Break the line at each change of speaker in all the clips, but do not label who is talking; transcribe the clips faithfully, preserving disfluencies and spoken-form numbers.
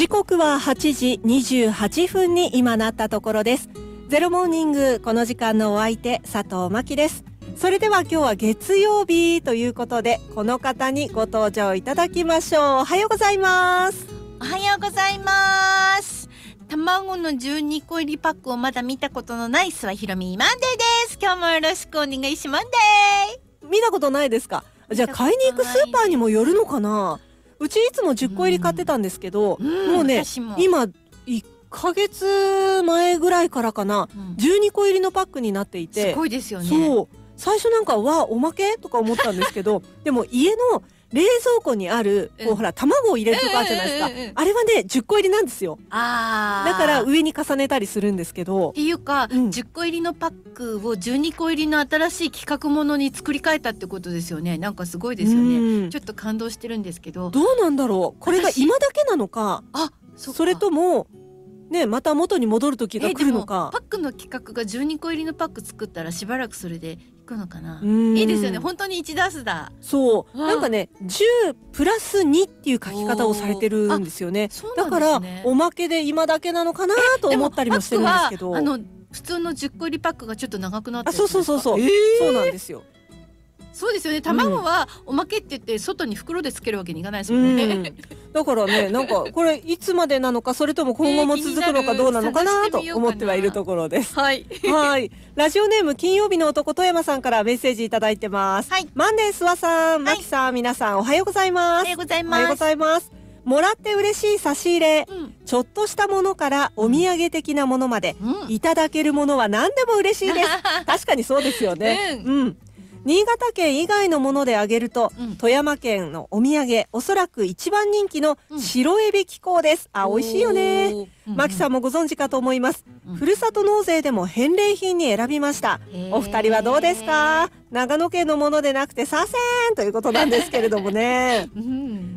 時刻ははちじにじゅうはっぷんに今なったところです。ゼロモーニング、この時間のお相手佐藤真希です。それでは今日は月曜日ということで、この方にご登場いただきましょう。おはようございます。
おはようございます。卵のじゅうにこ入りパックをまだ見たことのない諏訪ひろみマンデーです。今日もよろしくお願いします。マンデ
ー見たことないですか？じゃあ買いに行くスーパーにもよるのかな。うちいつもじゅっこ入り買ってたんですけど、うん、もうねも今いっかげつまえぐらいからかな、うん、じゅうにこ入りのパックになっていて、
すごいですよね。
そう最初なんかわおまけとか思ったんですけどでも家の冷蔵庫にあるこう、うん、ほら卵を入れるとこあるじゃないですか、うんうんうん、あれはねじゅっこ入りなんですよ。あだから上に重ねたりするんですけど、
っていうか、うん、じゅっこ入りのパックをじゅうにこ入りの新しい企画ものに作り変えたってことですよね。なんかすごいですよね。ちょっと感動してるんですけど、
どうなんだろう、これが今だけなのか、あ そ, それともね、また元に戻る時が来るのか。
パックの企画がじゅうにこ入りのパック作ったらしばらくそれでいくのかな。いいですよね。本当にいちダースだ。
そうなんかねじゅうプラスにっていう書き方をされてるんですよね。だからおまけで今だけなのかなと思ったりもしてるんですけど、
あの普通のじゅっこ入りパックがちょっと長くなってる。
あそうそうそうそう、えー、そうなんですよ。
そうですよね。卵はおまけって言って外に袋でつけるわけにいかないですもんね、うん、
だからねなんかこれいつまでなのか、それとも今後も続くのかどうなのかなと思ってはいるところです。
はい
はいラジオネーム金曜日の男富山さんからメッセージいただいてます、はい、マンデー諏訪さん、マキさん、はい、皆さんおはようございます。
おはようございます。
おはようございます。もらって嬉しい差し入れ、うん、ちょっとしたものからお土産的なものまで、うん、いただけるものは何でも嬉しいです確かにそうですよね、うん、うん新潟県以外のものであげると、うん、富山県のお土産おそらく一番人気の白エビ気候です、うん、あ美味しいよね。マキさんもご存知かと思います、うん、ふるさと納税でも返礼品に選びました。お二人はどうですか？長野県のものでなくてさせんということなんですけれどもね、うん、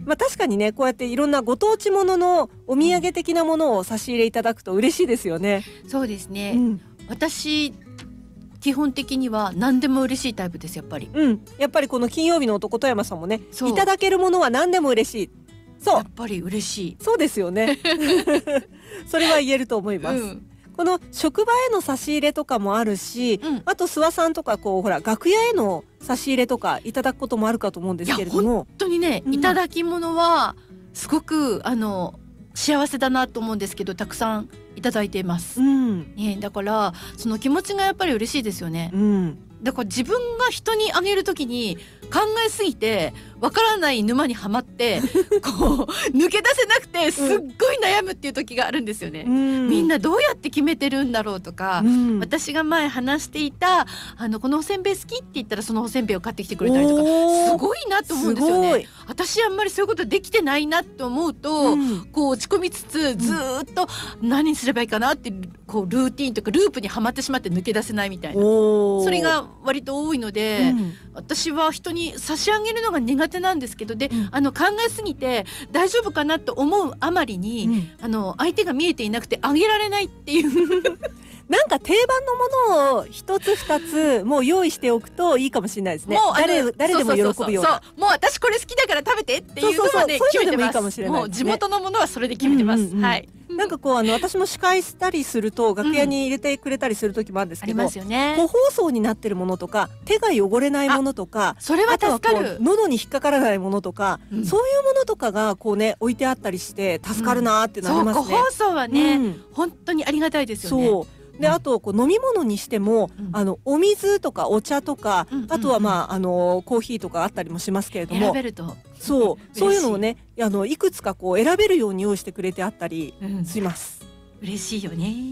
まあ確かにねこうやっていろんなご当地もののお土産的なものを差し入れいただくと嬉しいですよね。
そうですね、うん、私基本的には何でも嬉しいタイプです。やっぱり、
うん、やっぱりこの金曜日の男富山さんもねいただけるものは何でも嬉しい。そう
やっぱり嬉しい。
そうですよねそれは言えると思います、うん、この職場への差し入れとかもあるし、うん、あと諏訪さんとかこうほら楽屋への差し入れとかいただくこともあるかと思うんですけれども、
本当にね、うん、いただき物はすごくあの幸せだなと思うんですけど、たくさんいただいています、うんね、だからその気持ちがやっぱり嬉しいですよね、うん、だから自分が人にあげるときに考えすぎてわからない沼にはまってこう抜け出せなくてすっごい悩むっていう時があるんですよね、うん、みんなどうやって決めてるんだろうとか、うん、私が前話していたあのこのおせんべい好きって言ったらそのおせんべいを買ってきてくれたりとかすごいなと思うんですよね。私あんまりそういうことできてないなと思うと、うん、こう落ち込みつつずーっと何すればいいかなってこうルーティーンとかループにはまってしまって抜け出せないみたいな、それが割と多いので、うん、私は人に差し上げるのが苦手なんですけど、で、うん、あの考えすぎて大丈夫かなと思うあまりに、うん、あの相手が見えていなくてあげられないっていう
なんか定番のものを一つ二つもう用意しておくといいかもしれないですね。もう誰、誰でも喜ぶような、
もう私これ好きだから食べてっていうのはね決めてます。もう地元のものはそれで決めてます、うんうんうん、はい。
なんかこうあの私も司会したりすると楽屋に入れてくれたりする時もあるんですけど、うん、ありますよね。個包装になってるものとか手が汚れないものとか、
それは助かる。あとはこう
喉に引っかからないものとか、うん、そういうものとかがこうね置いてあったりして助かるなーってなりますね、うん、
そう個包装はね、うん、本当にありがたいですよね。
そうであとこう飲み物にしても、うん、あのお水とかお茶とか、うんうんうん、あとはまああのコーヒーとかあったりもしますけれども、
選べると
そうそういうのをねあのいくつかこう選べるように用意してくれてあったりします、
うん、嬉しいよね。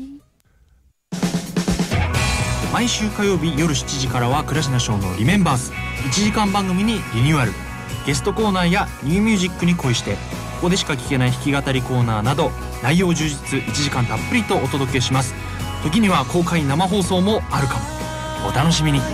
毎週火曜日夜しちじからは倉科翔のリメンバーズいちじかん番組にリニューアル。ゲストコーナーやニューミュージックに恋してここでしか聞けない弾き語りコーナーなど内容充実いちじかんたっぷりとお届けします。時には公開生放送もあるかも。お楽しみに。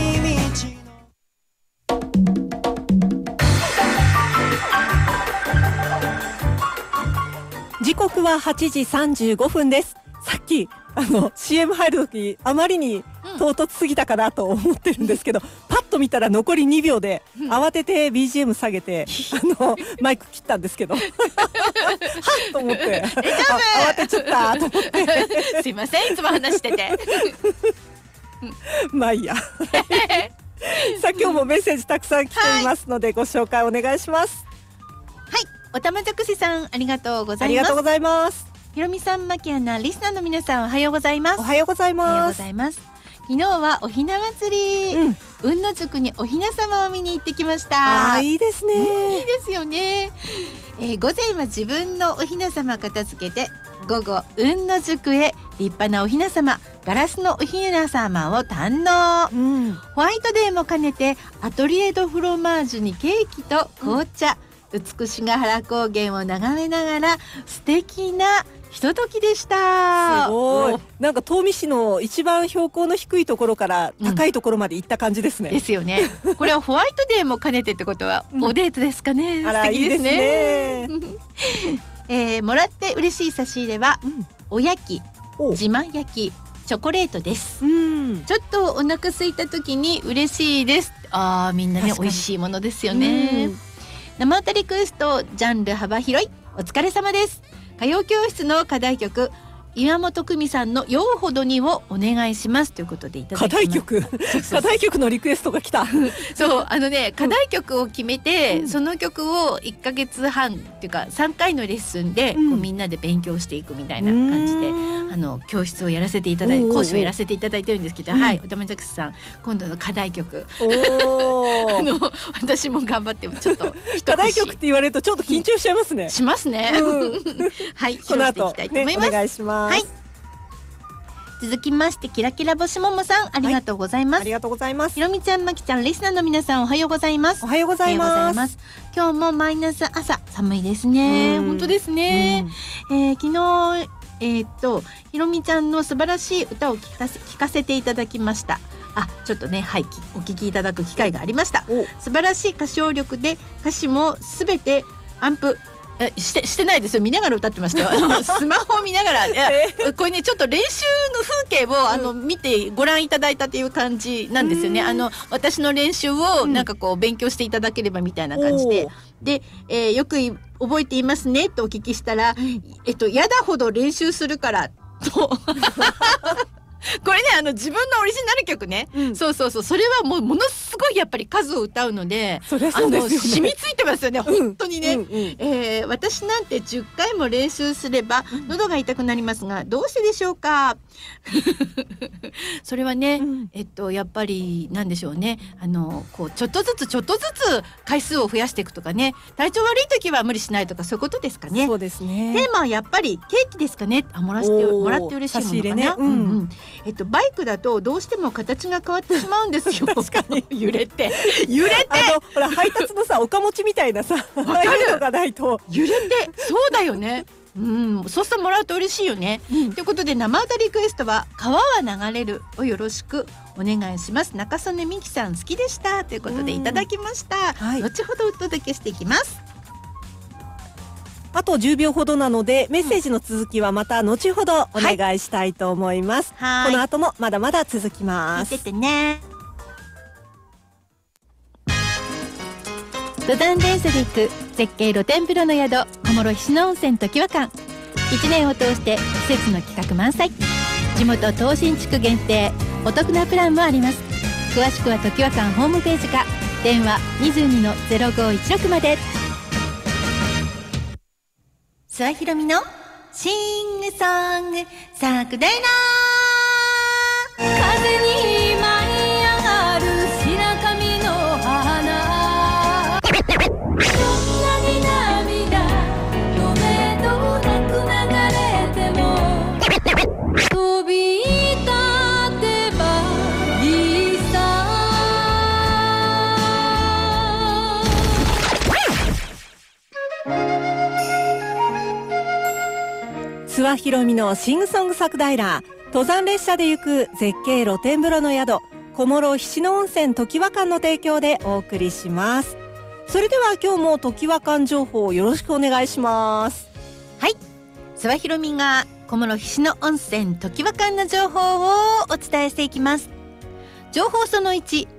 時刻ははちじさんじゅうごふんです。さっきあの シーエム 入る時あまりに唐突すぎたかなと思ってるんですけど、パッと見たら残りにびょうで、うん、慌てて ビージーエム 下げてあのマイク切ったんですけどはっと思って慌てちゃったと思って
すいませんいつも話してて
まあいいやさあ今日もメッセージたくさん来ていますので、はい、ご紹介お願いします。
はい、おたまじゃくしさんありがとうございます。
ありがとうございます。
ひろみさん、まきアナ、リスナーの皆さんおはようございます。
おはようございます。
おはようございます。昨日はおひな祭り、うん、雲野宿におひな様を見に行ってきました。
あ、いいですね、
うん、いいですよね、えー、午前は自分のおひな様片付けて、午後雲野宿へ立派なおひな様、ガラスのおひな様を堪能、うん、ホワイトデーも兼ねてアトリエドフロマージュにケーキと紅茶、うん、美しが原高原を眺めながら素敵なひとときでした。
すごい。なんか東御市の一番標高の低いところから高いところまで行った感じですね、
うん、ですよね。これはホワイトデーも兼ねてってことは、うん、おデートですかね。
あら、素敵ですね。
いいですねえー、もらって嬉しい差し入れは、うん、おやき、自慢焼き、チョコレートです、うん、ちょっとお腹空いた時に嬉しいです。あー、みんなね美味しいものですよね、うん、生歌リクエストジャンル幅広いお疲れ様です。歌謡教室の課題曲、岩本久美さんのようほどにをお願いしますということでいただきます。
課題曲課題曲のリクエストが来た
そうあのね課題曲を決めて、うん、その曲をいっかげつはんっていうかさんかいのレッスンで、うん、こうみんなで勉強していくみたいな感じで、あの教室をやらせていただいて、講師をやらせていただいてるんですけど、うん、はい、おたまじゃくしさん今度の課題曲おあの私も頑張ってちょっと
課題曲って言われるとちょっと緊張しちゃいますね。
しますね、うん、はい
この後、ね、お願いします。はい、
続きましてキラキラ星ももさんありがとうございます、はい、
ありがとうございます。
ひろみちゃん、まきちゃん、リスナーの皆さんおはようございます。
おはようございます。
今日もマイナス朝、寒いですね。本当ですね、えー、昨日えー、っとひろみちゃんの素晴らしい歌を聞かせ、聞かせていただきました。あ、ちょっとね、はい、お聞きいただく機会がありました。素晴らしい歌唱力で歌詞もすべてアンプえしてしてないですよ。見ながら歌ってましたよ。あのスマホを見ながら、いやこれねちょっと練習の風景をあの、うん、見てご覧いただいたという感じなんですよね。あの私の練習をなんかこう勉強していただければみたいな感じで、うん、で、えー、よく覚えていますねとお聞きしたら、えっとやだほど練習するからと。これねあの自分のオリジナル曲ね、うん、そうそうそう、それはもうものすごいやっぱり数を歌うので、
そりゃそうですよね、
あの染みついてますよね、うん、本当にね、うんうん、えー、私なんてじゅっかいも練習すれば喉が痛くなりますがどうしてでしょうか。それはね、うん、えっとやっぱりなんでしょうね、あのこうちょっとずつちょっとずつ回数を増やしていくとかね、体調悪い時は無理しないとかそういうことですかね。
そうですね。
テーマはやっぱりケーキですかね。あ、もらしてもらって嬉しいものかな、ね、うんうん、えっとバイクだとどうしても形が変わってしまうんですよ。
確かに
揺れて揺れて
あのほら配達のさおかもちみたいなさ
わかる
のがないと
揺れて、そうだよね。うん、そうしてもらうと嬉しいよね、うん、ということで生歌リクエストは川は流れるをよろしくお願いします。中曽根美希さん好きでしたということでいただきました、はい、後ほどお届けしていきます。
あとじゅうびょうほどなのでメッセージの続きはまた後ほどお願いしたいと思います、はい、この後もまだまだ続きます。
聞いててね。登山電車で行く絶景露天風呂の宿小諸菱野温泉常盤館、いちねんを通して施設の企画満載、地元東新地区限定お得なプランもあります。詳しくは常盤館ホームページか電話 にじゅうにのゼロごいちろく まで。諏訪ひろみのシングソングサクデラー、風に舞い上がる白髪の花、そんなに涙止めどなく流れても飛び立てばいいさ。
諏訪ひろみのシングソングサクダイラー、登山列車で行く絶景露天風呂の宿小諸菱野温泉常盤館の提供でお送りします。それでは今日も常盤館情報をよろしくお願いします。
はい、諏訪ひろみが小諸菱野温泉常盤館の情報をお伝えしていきます。情報そのいち、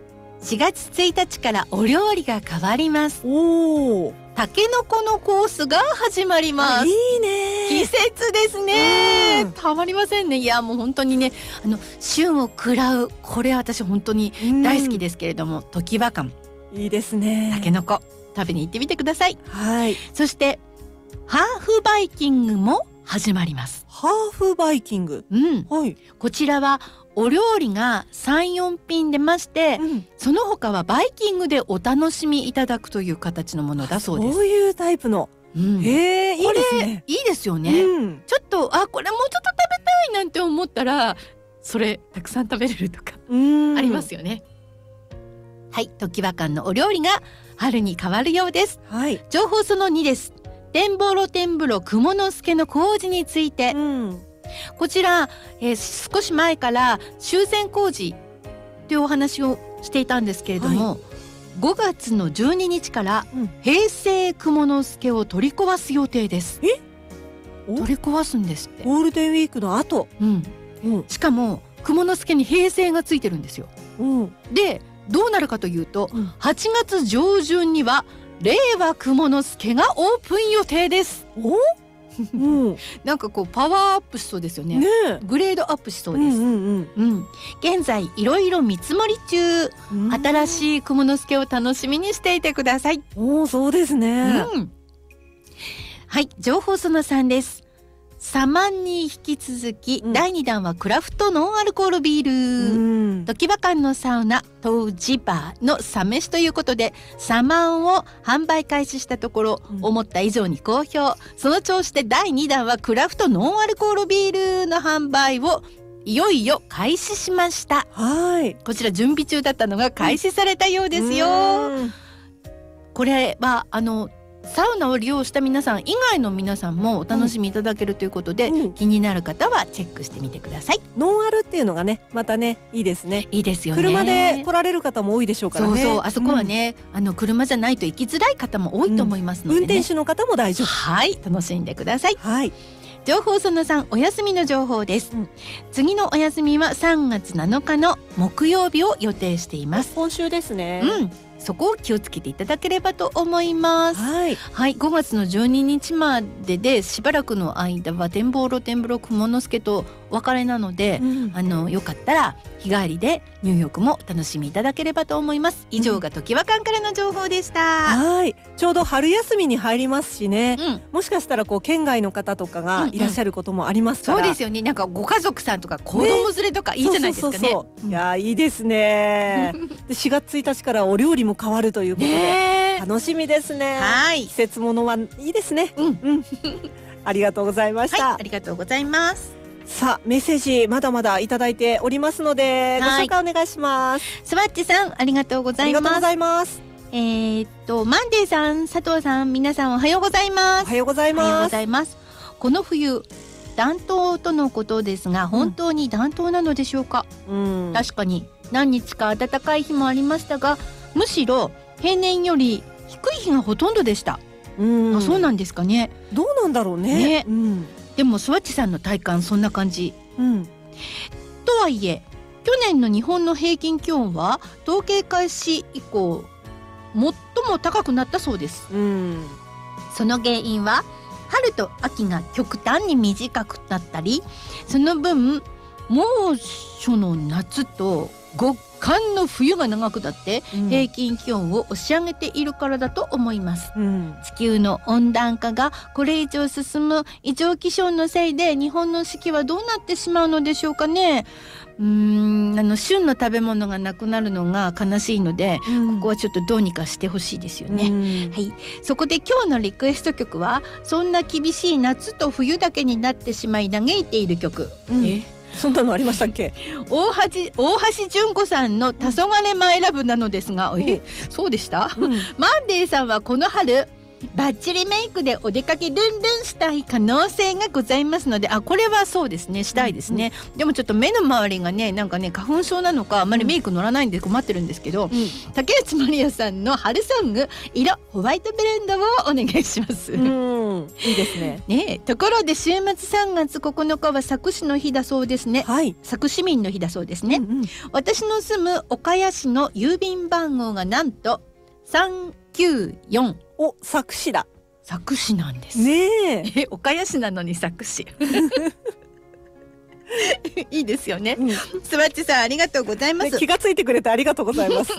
しがつついたちからお料理が変わります。
おー、
たけのこのコースが始まります。
いいね。
季節ですね。たまりませんね。いやもう本当にね、あの旬を食らう、これ私本当に大好きですけれども、時和館、
いいですね。
たけのこ食べに行ってみてください。
はい。
そしてハーフバイキングも始まります。
ハーフバイキング、
うん、
はい、
こちらはお料理が さん,よん 品出まして、うん、その他はバイキングでお楽しみいただくという形のものだそうです。
そういうタイプの、うん、へえ、いいですね。
いいですよね、うん、ちょっとあこれもうちょっと食べたいなんて思ったらそれたくさん食べれるとかありますよね。はい、時和館のお料理が春に変わるようです。はい、情報そのにです。天ぼろ天風呂雲之助の工事について、うん、こちら、えー、少し前から修繕工事というお話をしていたんですけれども、はい、ごがつのじゅうににちから、うん、平成雲之助を取り壊す予定です。
え
取り壊すんですって。
ゴールデンウィークの後、
うんうん、しかも雲之助に平成がついてるんですよ、うん、でどうなるかというと、うん、はちがつ上旬には令和雲之助がオープン予定です。
おうん、
なんかこうパワーアップしそうですよね。ね、グレードアップしそうです。うんうんうんうん、現在いろいろ見積もり中、うん、新しい雲之助を楽しみにしていてください。
おー、そうですね、
うん、はい、情報そのさんです。サマンに引き続き、うん、だいにだんはクラフトノンアルコールビール、うん、時和館のサウナ当時バーのサ飯ということでサマンを販売開始したところ、うん、思った以上に好評。その調子でだいにだんはクラフトノンアルコールビールの販売をいよいよ開始しました。はい、こちら準備中だったのが開始されたようですよ、うん、これはあのサウナを利用した皆さん以外の皆さんもお楽しみいただけるということで、うん、気になる方はチェックしてみてください。
ノンアルっていうのがねまたねいいですね。
いいですよね。
車で来られる方も多いでしょうからね。
そうそう、あそこはね、うん、あの車じゃないと行きづらい方も多いと思いますので、ね、
うん、運転手の方も大丈夫。
はい、楽しんでください。
はい、
情報そのさん、お休みの情報です、うん、次のお休みはさんがつなのかの木曜日を予定しています。
今週ですね。
うん、そこを気をつけていただければと思います。
はい、
はい、ごがつのじゅうににちまででしばらくの間は天ぼろ天風呂雲之助とお別れなので、うん、あのよかったら日帰りで入浴もお楽しみいただければと思います。以上が時和館からの情報でした。
はい、ちょうど春休みに入りますしね、うん、もしかしたらこう県外の方とかがいらっしゃることもありますから、
うんうん、そうですよね。なんかご家族さんとか子供連れとかいいじゃないですかね。そうそうそうそう、
いやいいですねでしがつついたちからお料理も変わるということで、ね、楽しみですね。はい、季節ものはいいですね。うんうん、ありがとうございました。
はい、ありがとうございます。
さあメッセージまだまだいただいておりますので、ご紹介お願いします。
スワッチさんありがとうございます。
ありがとうございます。
えー、っとマンデーさん、佐藤さん、皆さんおはようございます。
おはようございます。
おはようございます。この冬暖冬とのことですが、本当に暖冬なのでしょうか。うん、確かに何日か暖かい日もありましたが、むしろ平年より低い日がほとんどでした。うん、あ、そうなんですかね。
どうなんだろうね。ね、うん、
でもスワッチさんの体感そんな感じ、うん、とはいえ去年の日本の平均気温は統計開始以降最も高くなったそうです、うん、その原因は春と秋が極端に短くなったり、その分猛暑の夏と極寒の冬が長くなって平均気温を押し上げているからだと思います、うん、地球の温暖化がこれ以上進む異常気象のせいで日本の四季はどうなってしまうのでしょうかね。うーん、あの旬の食べ物がなくなるのが悲しいので、うん、ここはちょっとどうにかしてほしいですよね、うん、はい、そこで今日のリクエスト曲はそんな厳しい夏と冬だけになってしまい嘆いている曲、
うん、えそんなのありましたっけ。
大橋大橋純子さんの黄昏マイラブなのですが、えそうでした、うん、マンデーさんはこの春バッチリメイクでお出かけルンルンしたい可能性がございますので、あ、これはそうですね、したいですね、うんうん、でもちょっと目の周りがね、なんかね花粉症なのかあんまりメイク乗らないんで困ってるんですけど、うん、竹内まりやさんの春ソング色ホワイトブレンドをお願いします。うん、
いいですね。
ね、ところで週末さんがつここのかは佐久市の日だそうですね、
はい、
佐久市民の日だそうですね、うんうん、私の住む岡谷市の郵便番号がなんとさんきゅうよん。
お、佐久市だ。
佐久市なんです
ねえ。
え、岡谷市なのに佐久市いいですよね、うん、すばっちさんありがとうございます、
ね、気がついてくれてありがとうございますはい、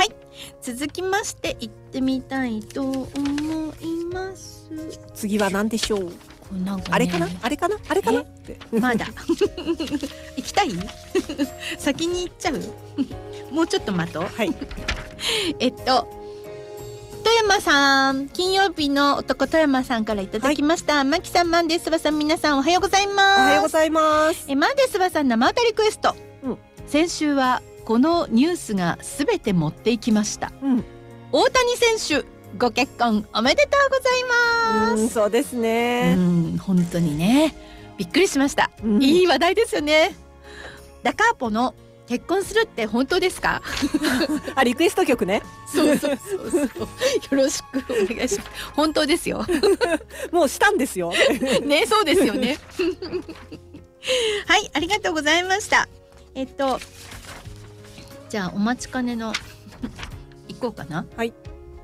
続きまして行ってみたいと思います。
次は何でしょう。
なんかね、
あれかなあれかなあれかなって
まだ行きたい先に行っちゃうもうちょっと待とう、はい、えっと富山さん、金曜日の男富山さんからいただきました、はい、マキさん、マンデースバさん、皆さんおはようございます。
おはようございます。
えマンデースバさん生歌リクエスト、うん、先週はこのニュースがすべて持っていきました、うん、大谷選手ご結婚おめでとうございます。
うん、そうですね、
うん、本当にねびっくりしました、うん、いい話題ですよね。ダカーポの結婚するって本当ですか
あ、リクエスト曲ね。
そうそうそうそうよろしくお願いします。本当ですよ
もうしたんですよ
ね、そうですよねはい、ありがとうございました。えっとじゃあお待ちかねの行こうかな。
はい、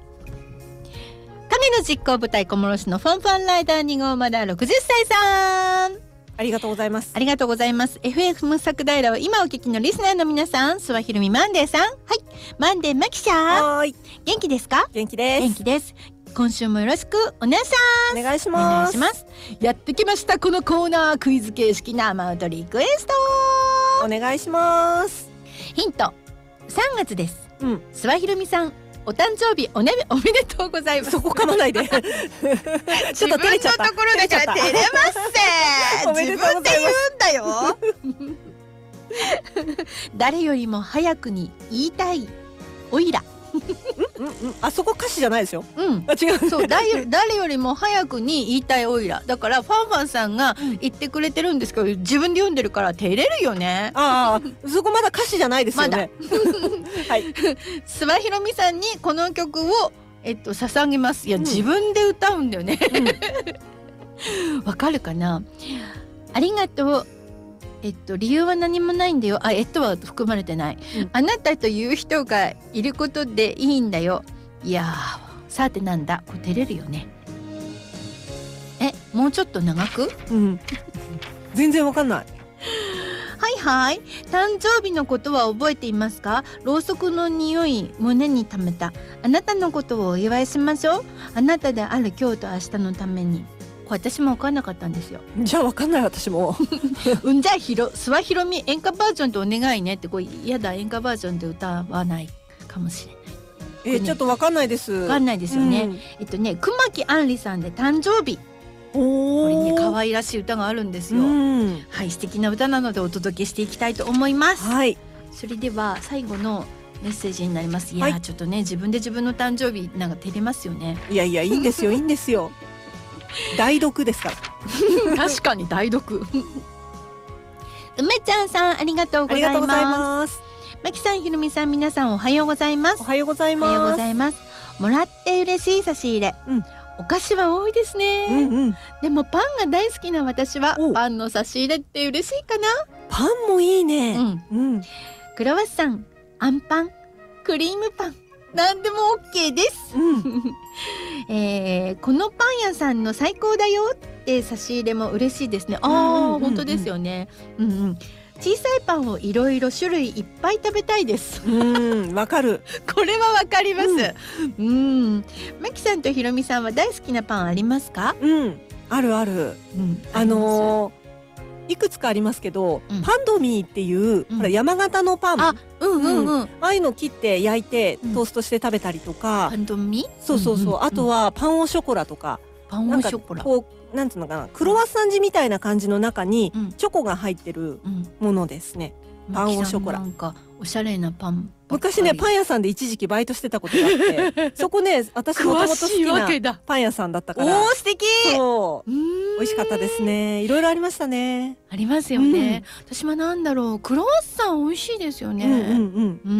影の実行部隊小諸市のファンファンライダーに号まだろくじゅっさいさん、
ありがとうございます。
ありがとうございます。 エフエム 作平は今お聞きのリスナーの皆さん、諏訪ひろみマンデーさん、はい、マンデーマキシャー、
はい、
元気ですか？
元気です。
元気です。今週もよろしくお願いします。
お願いします。
お願いします。やってきましたこのコーナー、クイズ形式生歌リクエスト
お願いします。
ヒントさんがつです、
うん、
諏訪ひろみさんお誕生日おねおめでとうございます。
そこ噛まないでちょっと照れちゃった。
自分のところだから照れますせ
おめでとうございます。
自分で言うんだよ誰よりも早くに言いたいおいら
うんうん、あそこ歌詞じゃないですよ。
うん、
あ、違う。
そう、誰、誰よりも早くに言いたいおいらだから、ファンファンさんが言ってくれてるんですけど、自分で読んでるから照れるよね。
ああ、そこまだ歌詞じゃないですよね。
ま、はい。諏訪ひろみさんにこの曲をえっと捧げます。いや、うん、自分で歌うんだよね。わ、うん、かるかな。ありがとう。えっと理由は何もないんだよ。あ、えっとは含まれてない、うん、あなたという人がいることでいいんだよ。いやー、さてなんだ、こう照れるよね。え、もうちょっと長く、
うん、全然わかんない。
はいはい、誕生日のことは覚えていますか？ろうそくの匂い胸に溜めたあなたのことをお祝いしましょう。あなたである今日と明日のために。私も分かんなかったんですよ。
じゃあ分かんない私も
うんじゃあひろ諏訪ひろみ演歌バージョンでお願いねって、こう嫌だ演歌バージョンで歌わないかもしれない。
えーね、ちょっと分かんないです。
分かんないですよね、うん、えっとね熊木杏里さんで誕生日、
お
これね可愛らしい歌があるんですよ、うん、はい、素敵な歌なのでお届けしていきたいと思います、
はい、
それでは最後のメッセージになります。いや、はい、ちょっとね自分で自分の誕生日なんか照れますよね。
いやいやいいんですよいいんですよ代読ですから
確かに代読梅ちゃんさんありがとうございます。まきさん、ひろみさん、皆さんおはようございます。
おはようございます。
おはようございます。もらって嬉しい差し入れ、うん、お菓子は多いですね、うんうん、でもパンが大好きな私はパンの差し入れって嬉しいかな。
パンもいいね、
うんうん、クロワッサン、あんパン、クリームパン、何でも OK です、うんえー、このパン屋さんの最高だよって差し入れも嬉しいですね。ああ、うんうんうん、本当ですよね、うんうん、小さいパンをいろいろ種類いっぱい食べたいです。
うん、わかる
これはわかります、うん、うんマキさんとひろみさんは大好きなパンありますか？
うん、あるある、うん、あのーいくつかありますけど、うん、パンドミーっていう、うん、ほら山形のパン、
あ、うんうんうん、
ああいうの切って焼いてトーストして食べたりとか、
パンドミー、
そうそうそう、うんうんうん、あとはパンオショコラとか、
パンオショコラ、
こうなんつうのかな、クロワッサン地みたいな感じの中にチョコが入ってるものですね、うん、パンオショコラ。
なんかおしゃれなパン。
昔ねパン屋さんで一時期バイトしてたことがあってそこね私もともと好きなパン屋さんだったから。
おー素敵。
そう美味しかったですね。いろいろありましたね。
ありますよね、うん、私もなんだろうクロワッサン美味しいですよね。うんうんうん、うん、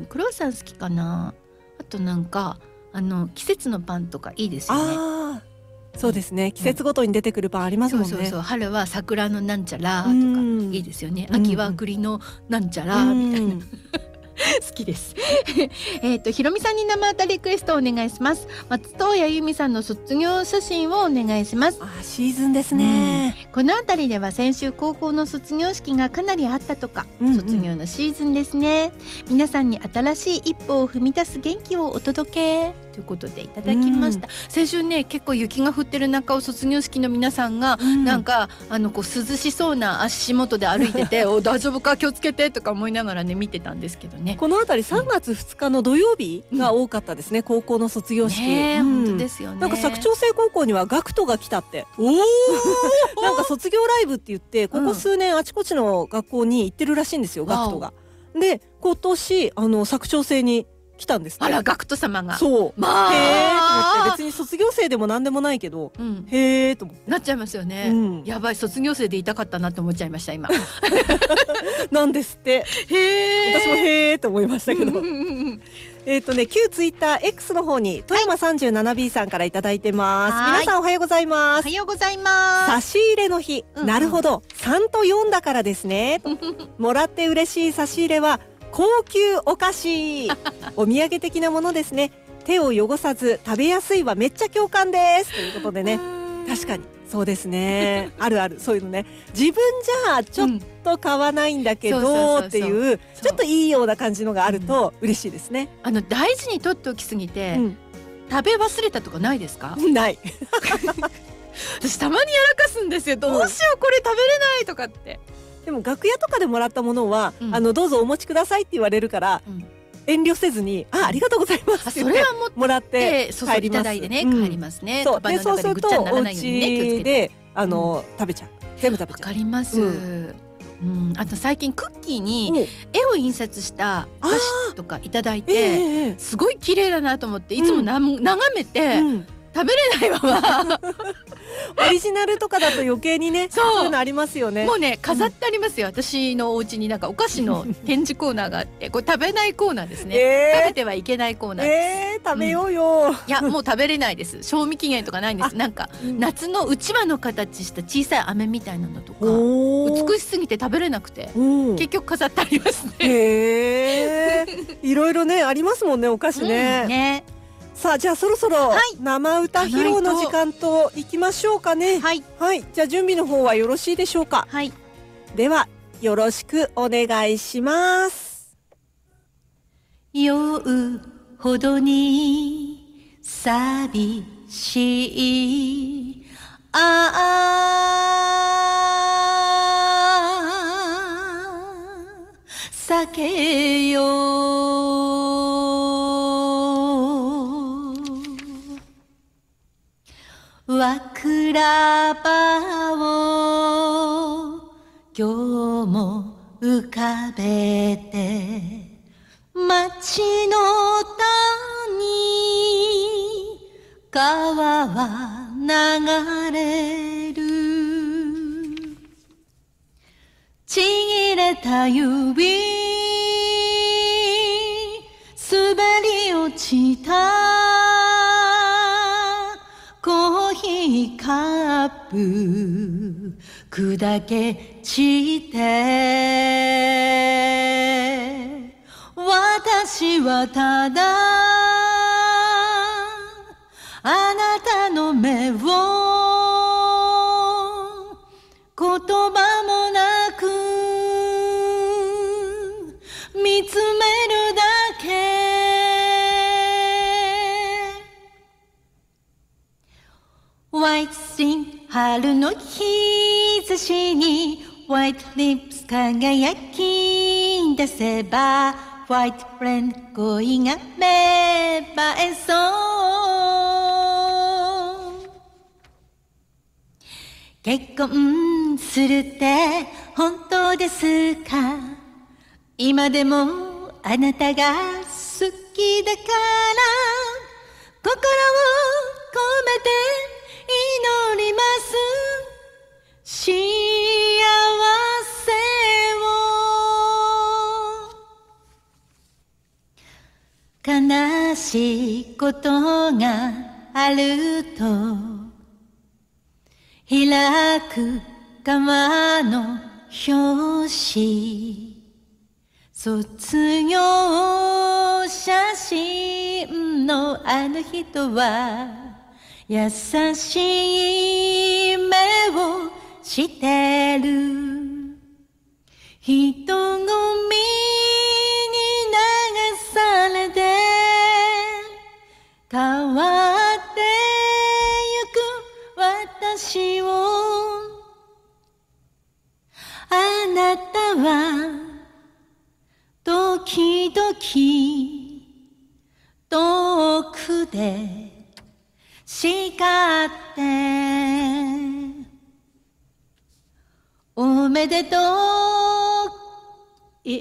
クロワッサン好きかな。あとなんかあの季節のパンとかいいですよね。
あそうですね、季節ごとに出てくるパンありますもんね。そうそうそう、
春は桜のなんちゃらとかいいですよね。秋は栗のなんちゃらみたいな好きですえっとひろみさんに生歌リクエストお願いします。松任谷由実さんの卒業写真をお願いします。
あシーズンですね、
うん、この辺りでは先週高校の卒業式がかなりあったとか、うんうん、卒業のシーズンですね。皆さんに新しい一歩を踏み出す元気をお届けということでいただきました、うん、先週ね結構雪が降ってる中を卒業式の皆さんが、うん、なんかあのこう涼しそうな足元で歩いててお大丈夫か気をつけてとか思いながらね見てたんですけどね。
このあたりさんがつふつかの土曜日が多かったですね、うん、高校の卒業式、
ね、うん、本当ですよね。
なんか佐久長聖高校にはガクトが来たっておなんか卒業ライブって言ってここ数年あちこちの学校に行ってるらしいんですよ、うん、ガクトが。で今年あの佐久長聖に来たんです、ね、
あらガクト様が
そう、
まあ、
へーと思って別に卒業生でも何でもないけど、うん、へーと思って
なっちゃいますよね、うん、やばい卒業生でいたかったなと思っちゃいました今
なんですって
へー
私もへーと思いましたけどえっとね旧ツイッター X の方に富山 さんじゅうななビー さんからいただいてます。皆さんおはようございます。
おはようございます。
差し入れの日、うんうん、なるほどさんとよんだからですねもらって嬉しい差し入れは高級お菓子お土産的なものですね。手を汚さず食べやすいはめっちゃ共感ですということでね確かにそうですねあるあるそういうのね自分じゃちょっと買わないんだけどっていうちょっといいような感じのがあると嬉しいですね、
うん、あの大事に取っておきすぎて、うん、食べ忘れたとかないですか？
ない
私たまにやらかすんですよ。どうしようこれ食べれないとかって。
でも楽屋とかでもらったものは、うん、あのどうぞお持ちくださいって言われるから、うん、遠慮せずにあありがとうございますって言ってもらって帰ります。いただいてね、帰りますね。そうでそうするとお家であの、うん、食べちゃう全部食べちゃう。
わかります、うんうん、あと最近クッキーに絵を印刷したお菓子とかいただいて、えー、すごい綺麗だなと思っていつもな、うん、眺めて、うん食べれないまま
オリジナルとかだと余計にねそういうのありますよね。
もうね飾ってありますよ、うん、私のお家になんかお菓子の展示コーナーがあってこれ食べないコーナーですね、えー、食べてはいけないコーナーです、
えー、食べようよ、うん、
いやもう食べれないです。賞味期限とかないんです。なんか、うん、夏のうちわの形した小さい飴みたいなのとか美しすぎて食べれなくて結局飾ってありますね。
へーいろいろねありますもんねお菓子ね、うん、ねさあじゃあそろそろ生歌披露の時間といきましょうかね。はい、はい、じゃあ準備の方はよろしいでしょうか。はい、ではよろしくお願いします。
酔うほどに寂しいああ酒よわくらばを今日も浮かべて街の谷川は流れるちぎれた指滑り落ちたコーヒーカップ砕け散って私はただあなたの目を言葉もなく見つめるだけホワイトシン春の日差しにホワイトリップス輝き出せばホワイトフレンド恋が芽生えそう結婚するって本当ですか今でもあなたが好きだから心を込めて祈ります幸せを悲しいことがあると開く川の表紙卒業写真のあの人は優しい目をしてる人混みに流されて変わってゆく私をあなたは時々遠くで叱っておめでとうえ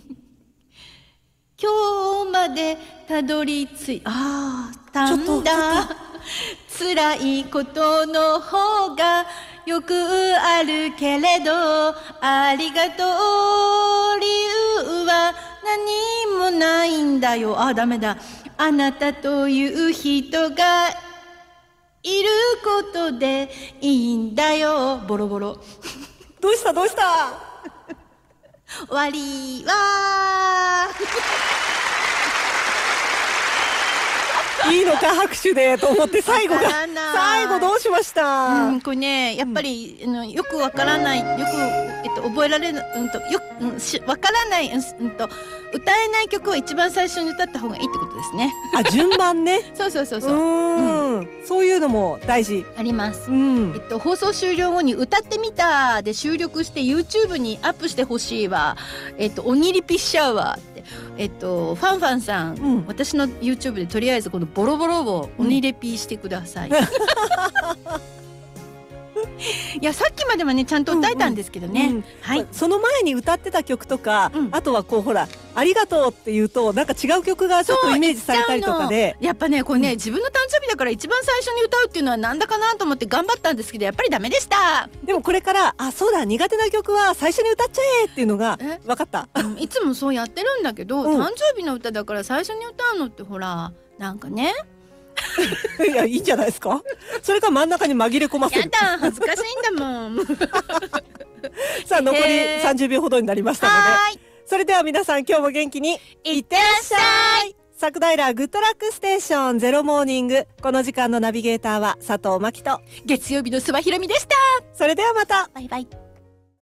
今日までたどり着いああたんだ辛いことの方がよくあるけれどありがとう理由は何もないんだよあダメだあなたという人がいることでいいんだよボロボロ
どうしたどうした
終わりわ
いいのか拍手でと思って最後が最後どうしました、
うん、これねやっぱり、うん、あのよくわからないよく、えっと、覚えられる、うんとようん、しわからない、うんと、歌えない曲は一番最初に歌った方がいいってことですね
あ順番ね
そうそうそうそう
うん、そういうのも大事
あります、
うん
えっと、放送終了後に歌ってみたで収録して YouTube にアップしてほしいわえっと鬼リピしちゃうわってえっとファンファンさん、うん、私の YouTube でとりあえずこのボロボロを鬼レピしてください、うん、いやさっきまではねちゃんと歌えたんですけどね、うんうん、はい、
その前に歌ってた曲とか、うん、あとはこうほらありがとうって言うとなんか違う曲がちょっとイメージされたりとかで
やっぱねこれね、うん、自分の誕生日だから一番最初に歌うっていうのはなんだかなと思って頑張ったんですけどやっぱりダメでした
でもこれからあそうだ苦手な曲は最初に歌っちゃえっていうのが分かった、
うん、いつもそうやってるんだけど、うん、誕生日の歌だから最初に歌うのってほらなんかね
いやいいんじゃないですかそれか真ん中に紛れ込ませる
やだ恥ずかしいんだもん
さあ残りさんじゅうびょうほどになりましたのでそれでは皆さん今日も元気に
いってらっしゃい
佐久平グッドラックステーションゼロモーニングこの時間のナビゲーターは佐藤真希と
月曜日の諏訪ひろみでした
それではまた
バイバイ。